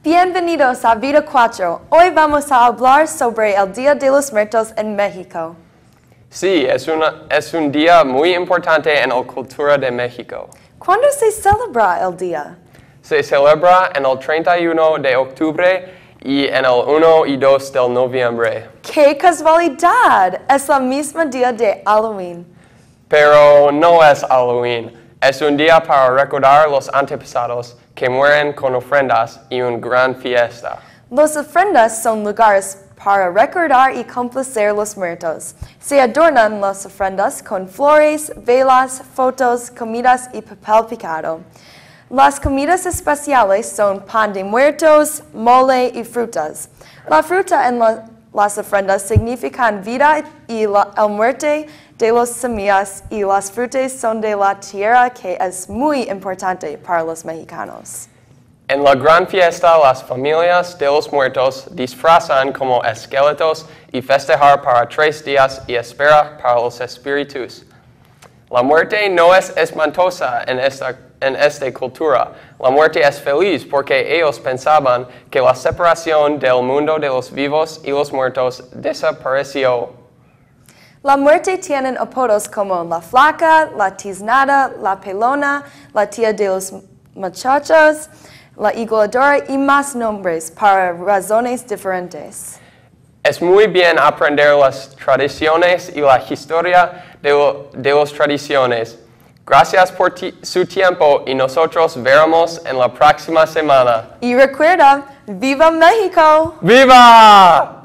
Bienvenidos a Vida 4. Hoy vamos a hablar sobre el Día de los Muertos en México. Sí, es un día muy importante en la cultura de México. ¿Cuándo se celebra el día? Se celebra en el 31 de octubre y en el 1 y 2 de noviembre. ¡Qué casualidad! Es el mismo día de Halloween. Pero no es Halloween. Es un día para recordar los antepasados que mueren con ofrendas y una gran fiesta. Las ofrendas son lugares para recordar y complacer los muertos. Se adornan las ofrendas con flores, velas, fotos, comidas y papel picado. Las comidas especiales son pan de muertos, mole y frutas. La fruta en las ofrendas significan vida y la muerte de las semillas, y las frutas son de la tierra, que es muy importante para los mexicanos. En la gran fiesta, las familias de los muertos disfrazan como esqueletos y festejar para 3 días y espera para los espíritus. La muerte no es espantosa en esta cultura. La muerte es feliz porque ellos pensaban que la separación del mundo de los vivos y los muertos desapareció. La muerte tiene apodos como la flaca, la tiznada, la pelona, la tía de los muchachos, la igualadora y más nombres para razones diferentes. Es muy bien aprender las tradiciones y la historia de las tradiciones. Gracias por su tiempo y nosotros veremos en la próxima semana. Y recuerda, ¡Viva México! ¡Viva!